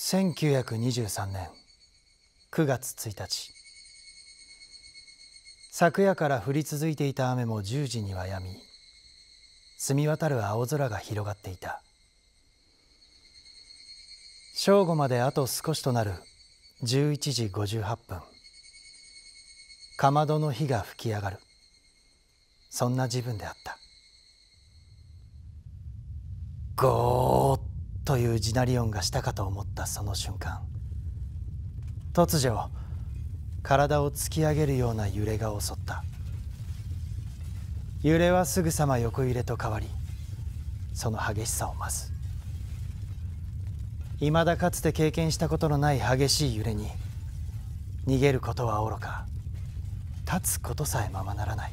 1923年9月1日、昨夜から降り続いていた雨も10時には止み、澄み渡る青空が広がっていた。正午まであと少しとなる11時58分、かまどの火が吹き上がる、そんな自分であった。ゴーッという地鳴り音がしたかと思ったその瞬間、突如体を突き上げるような揺れが襲った。揺れはすぐさま横揺れと変わり、その激しさを増す。いまだかつて経験したことのない激しい揺れに、逃げることはおろか、立つことさえままならない。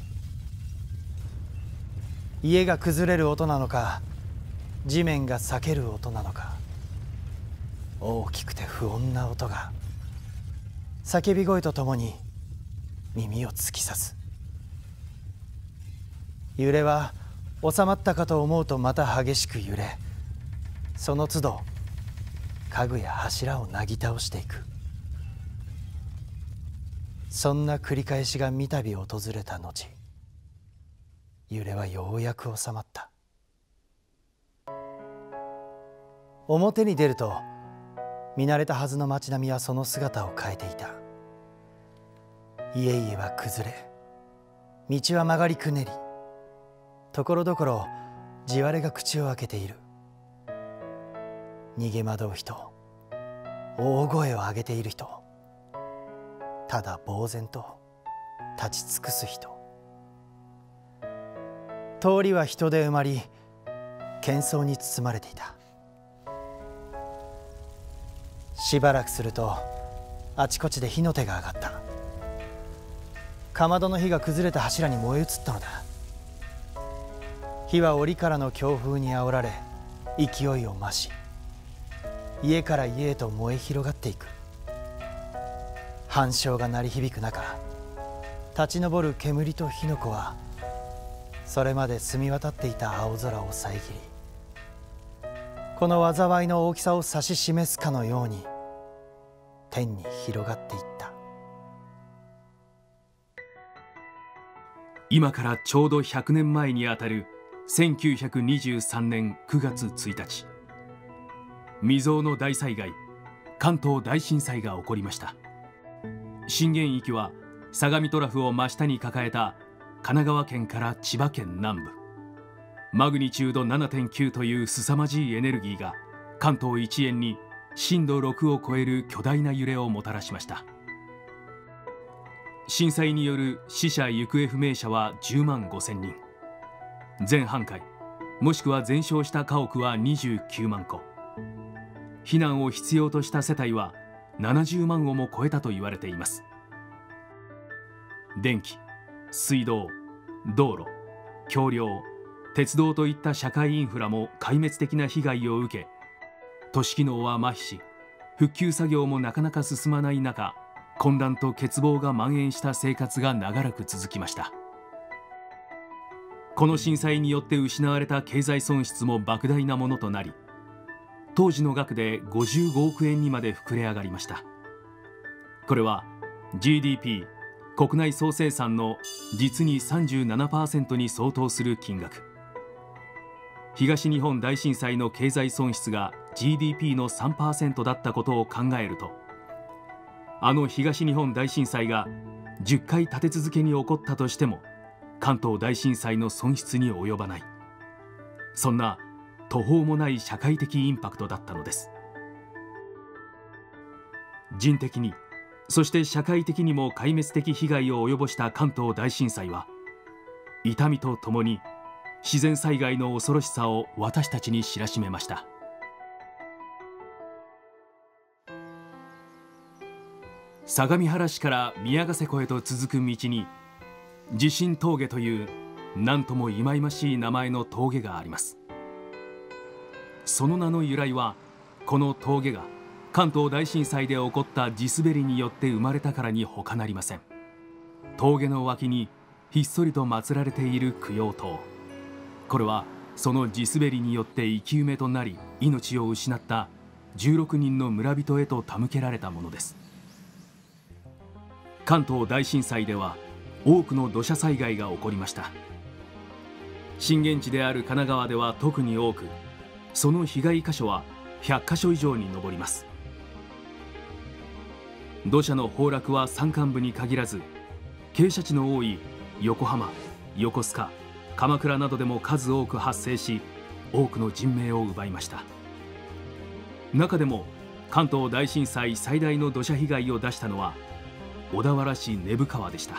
家が崩れる音なのか、地面が裂ける音なのか、大きくて不穏な音が叫び声とともに耳を突き刺す。揺れは収まったかと思うとまた激しく揺れ、その都度家具や柱をなぎ倒していく。そんな繰り返しが三度訪れた後、揺れはようやく収まった。表に出ると見慣れたはずの街並みはその姿を変えていた。家々は崩れ、道は曲がりくねり、ところどころ地割れが口を開けている。逃げ惑う人、大声を上げている人、ただ呆然と立ち尽くす人。通りは人で埋まり、喧騒に包まれていた。しばらくするとあちこちで火の手が上がった。かまどの火が崩れた柱に燃え移ったのだ。火は檻からの強風にあおられ勢いを増し、家から家へと燃え広がっていく。半鐘が鳴り響く中、立ち上る煙と火の粉はそれまで澄み渡っていた青空を遮り、この災いの大きさを指し示すかのように天に広がっていった。 今からちょうど100年前にあたる1923年9月1日、未曾有の大災害、関東大震災が起こりました。震源域は相模トラフを真下に抱えた神奈川県から千葉県南部。マグニチュード 7.9 という凄まじいエネルギーが関東一円に震度6を超える巨大な揺れをもたらしました。震災による死者行方不明者は10万5千人、全半壊もしくは全焼した家屋は29万戸、避難を必要とした世帯は70万をも超えたと言われています。電気、水道、道路、橋梁、鉄道といった社会インフラも壊滅的な被害を受け、都市機能は麻痺し、復旧作業もなかなか進まない中、混乱と欠乏が蔓延した生活が長らく続きました。この震災によって失われた経済損失も莫大なものとなり、当時の額で55億円にまで膨れ上がりました。これは GDP 国内総生産の実に 37% に相当する金額。東日本大震災の経済損失が GDP の 3% だったことを考えると、あの東日本大震災が10回立て続けに起こったとしても関東大震災の損失に及ばない、そんな途方もない社会的インパクトだったのです。人的に、そして社会的にも壊滅的被害を及ぼした関東大震災は、痛みとともに自然災害の恐ろしさを私たちに知らしめました。相模原市から宮ヶ瀬湖へと続く道に、地震峠という何とも忌々しい名前の峠があります。その名の由来は、この峠が関東大震災で起こった地滑りによって生まれたからに他なりません。峠の脇にひっそりと祀られている供養塔、これはその地滑りによって生き埋めとなり命を失った 16人の村人へと手向けられたものです。関東大震災では多くの土砂災害が起こりました。震源地である神奈川では特に多く、その被害箇所は100箇所以上に上ります。土砂の崩落は山間部に限らず、傾斜地の多い横浜、横須賀、鎌倉などでも数多く発生し、多くの人命を奪いました。中でも関東大震災最大の土砂被害を出したのは小田原市根府川でした。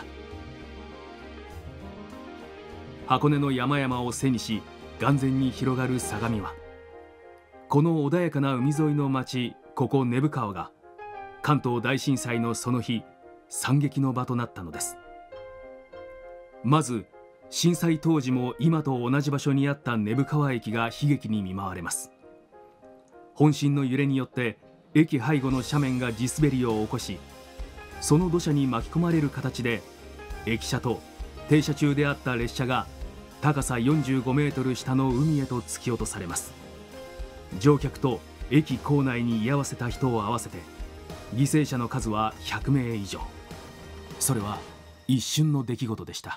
箱根の山々を背にし眼前に広がる相模湾、この穏やかな海沿いの町、ここ根府川が関東大震災のその日、惨劇の場となったのです。まず震災当時も今と同じ場所にあった根府川駅が悲劇に見舞われます。本震の揺れによって駅背後の斜面が地滑りを起こし、その土砂に巻き込まれる形で駅舎と停車中であった列車が高さ45メートル下の海へと突き落とされます。乗客と駅構内に居合わせた人を合わせて犠牲者の数は100名以上。それは一瞬の出来事でした。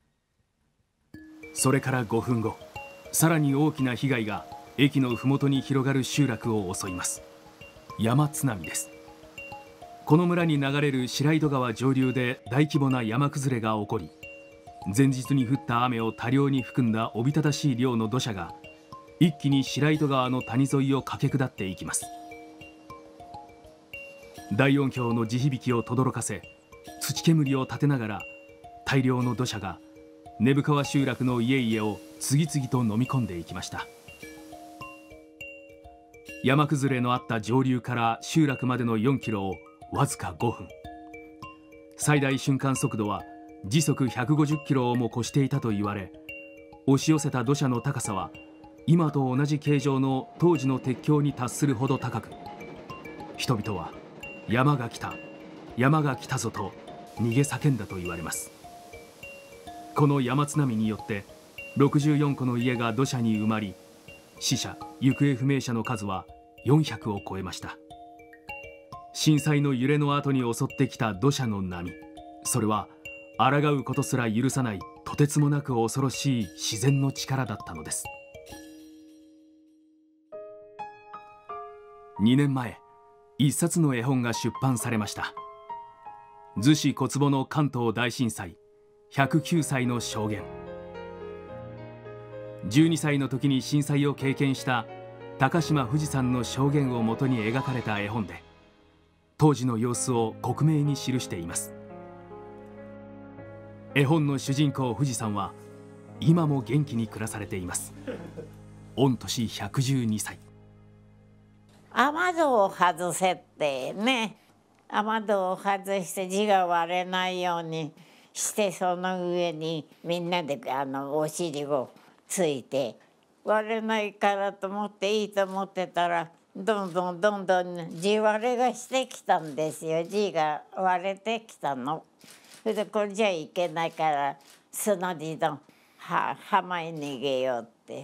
それから5分後、さらに大きな被害が駅の麓に広がる集落を襲います。山津波です。この村に流れる白井戸川上流で大規模な山崩れが起こり、前日に降った雨を多量に含んだおびただしい量の土砂が一気に白井戸川の谷沿いを駆け下っていきます。大音響の地響きを轟かせ、土煙を立てながら大量の土砂が根府川集落の家々を次々と飲み込んでいきました。山崩れのあった上流から集落までの4キロをわずか5分、最大瞬間速度は時速150キロをも超していたと言われ、押し寄せた土砂の高さは今と同じ形状の当時の鉄橋に達するほど高く、人々は山が来た、山が来たぞと逃げ叫んだと言われます。この山津波によって64戸の家が土砂に埋まり、死者・行方不明者の数は400を超えました。震災の揺れの後に襲ってきた土砂の波、それは抗うことすら許さないとてつもなく恐ろしい自然の力だったのです。2年前、一冊の絵本が出版されました。逗子小坪の関東大震災、109歳の証言。12歳の時に震災を経験した高島富士さんの証言をもとに描かれた絵本で、当時の様子を克明に記しています。絵本の主人公富士山は今も元気に暮らされています。御年112歳。 雨戸を外せってね、雨戸を外して字が割れないようにして、その上にみんなでお尻をついて、割れないからと思っていいと思ってたら、どんどん字割れがしてきたんですよ。字が割れてきたの。それでこれじゃいけないから砂地の浜へ逃げようって。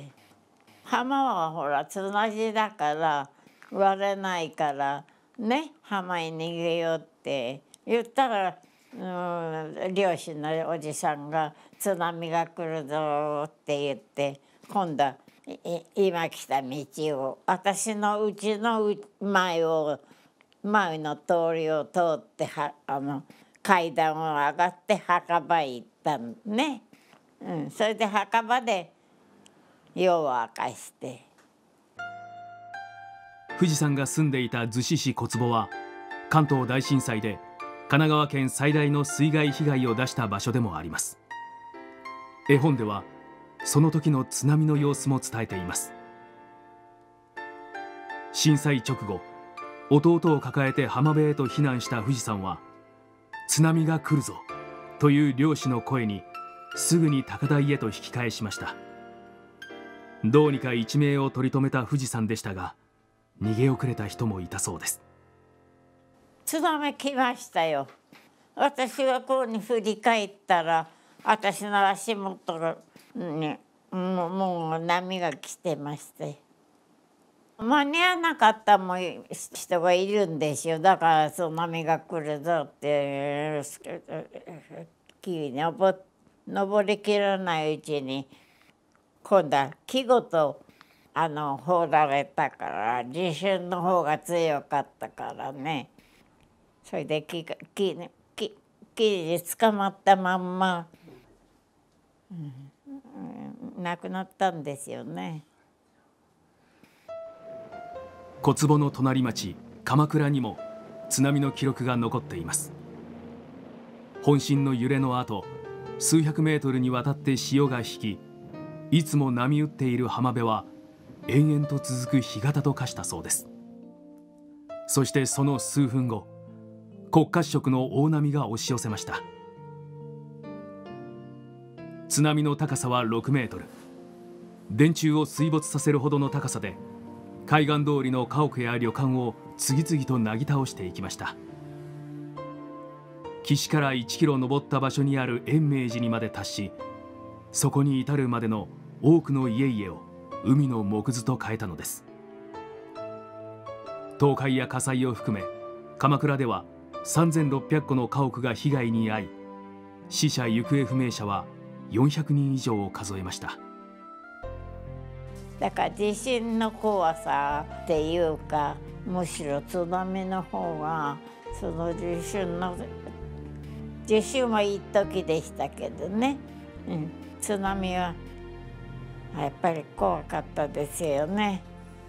浜はほら砂地だから割れないからね、浜へ逃げようって言ったら、漁師のおじさんが「津波が来るぞ」って言って、今度は今来た道を、私のうちの前の通りを通って階段を上がって墓場へ行ったのね。それで墓場で夜を明かして。 富士山が住んでいた逗子市小坪は関東大震災で神奈川県最大の水害被害を出した場所でもあります。絵本ではその時の津波の様子も伝えています。震災直後、弟を抱えて浜辺へと避難した富士山は、津波が来るぞという漁師の声にすぐに高台へと引き返しました。どうにか一命を取り留めた富士山でしたが、逃げ遅れた人もいたそうです。 津波来ましたよ。私がこうに振り返ったら、私の足元にもう波が来てまして、 間に合わなかったも人がいるんですよ。だから津波が来るぞって木に登りきらないうちに今度は木ごと放られたから地震の方が強かったからね。それで木に捕まったまんま、亡くなったんですよね。 小坪の隣町鎌倉にも津波の記録が残っています。本震の揺れの後、数百メートルにわたって潮が引き、いつも波打っている浜辺は延々と続く干潟と化したそうです。そしてその数分後、国家主食の大波が押し寄せました。津波の高さは6メートル、電柱を水没させるほどの高さで海岸通りの家屋や旅館を次々となぎ倒していきました。岸から1キロ登った場所にある延明寺にまで達し、そこに至るまでの多くの家々を海の藻くずと変えたのです。倒壊や火災を含め鎌倉では3600戸の家屋が被害に遭い、死者行方不明者は400人以上を数えました。 だから地震の怖さっていうか、むしろ津波の方がその地震は一時でしたけどね、津波はやっぱり怖かったですよね。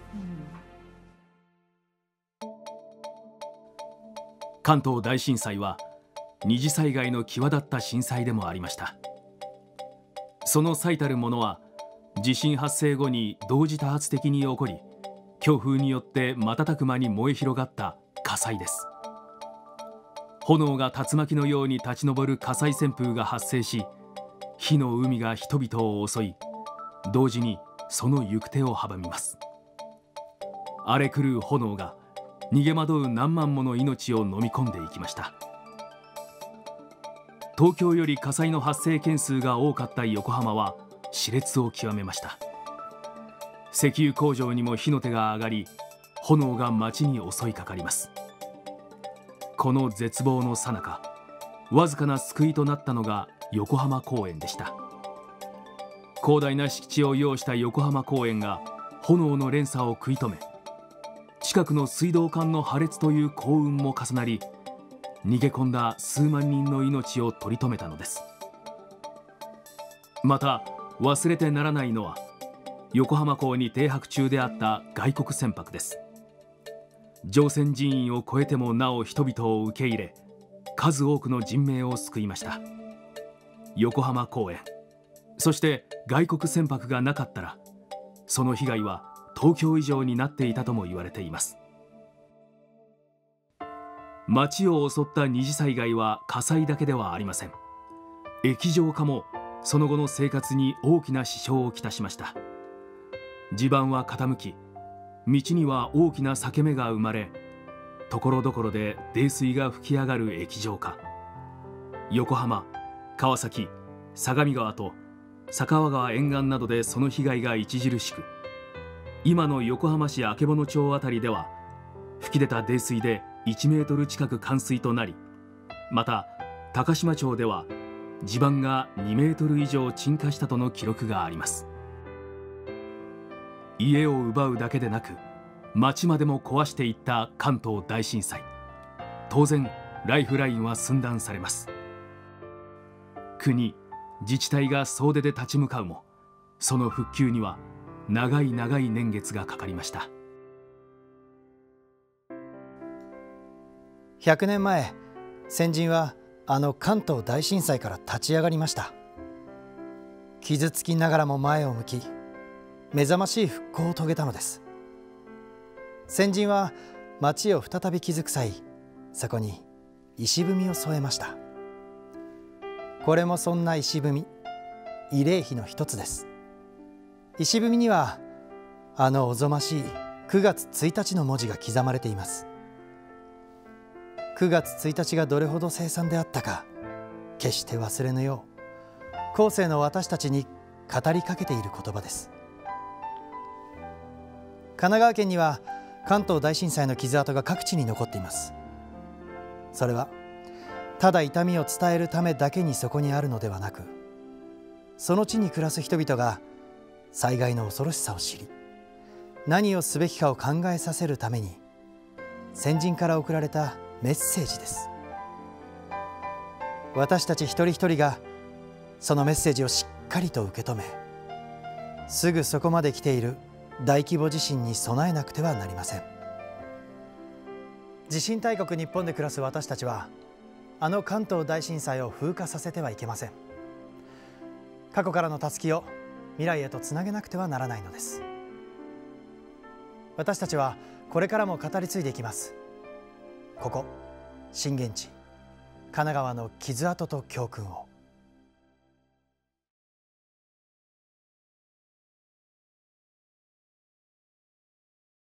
関東大震災は二次災害の際立った震災でもありました。その最たるものは地震発生後に同時多発的に起こり、強風によって瞬く間に燃え広がった火災です。炎が竜巻のように立ち上る火災旋風が発生し、火の海が人々を襲い、同時にその行く手を阻みます。荒れ狂う炎が逃げ惑う何万もの命を飲み込んでいきました。東京より火災の発生件数が多かった横浜は熾烈を極めました。石油工場にも火の手が上がり、炎が街に襲いかかります。この絶望の最中、わずかな救いとなったのが横浜公園でした。広大な敷地を要した横浜公園が炎の連鎖を食い止め、近くの水道管の破裂という幸運も重なり、逃げ込んだ数万人の命を取り留めたのです。また忘れてならないのは、横浜港に停泊中であった外国船舶です。乗船人員を超えてもなお人々を受け入れ、数多くの人命を救いました。横浜公園、そして外国船舶がなかったら、その被害は東京以上になっていたとも言われています。町を襲った二次災害は火災だけではありません。液状化もその後の生活に大きな支障をきたしました。地盤は傾き、道には大きな裂け目が生まれ、ところどころで泥水が噴き上がる液状化。横浜、川崎、相模川と酒匂川沿岸などでその被害が著しく、今の横浜市曙町あたりでは噴き出た泥水で1メートル近く冠水となり、また高島町では地盤が2メートル以上沈下したとの記録があります。家を奪うだけでなく、町までも壊していった関東大震災。当然ライフラインは寸断されます。国、自治体が総出で立ち向かうも、その復旧には長い長い年月がかかりました。 100年前、先人はあの関東大震災から立ち上がりました。傷つきながらも前を向き、目覚ましい復興を遂げたのです。先人は町を再び築く際、そこに石踏みを添えました。これもそんな石踏み、慰霊碑の一つです。石踏みにはあのおぞましい9月1日の文字が刻まれています。9月1日がどれほど凄惨であったか、決して忘れぬよう後世の私たちに語りかけている言葉です。 奈川県には関東大震災の傷跡が各地に残っています。それはただ痛みを伝えるためだけにそこにあるのではなく、その地に暮らす人々が災害の恐ろしさを知り、何をすべきかを考えさせるために先人から送られたメッセージです。私たち一人一人がそのメッセージをしっかりと受け止め、すぐそこまで来ている大規模地震に備えなくてはなりません。地震大国日本で暮らす私たちは、あの関東大震災を風化させてはいけません。過去からのたすきを未来へとつなげなくてはならないのです。私たちはこれからも語り継いでいきます。ここ震源地神奈川の傷跡と教訓を。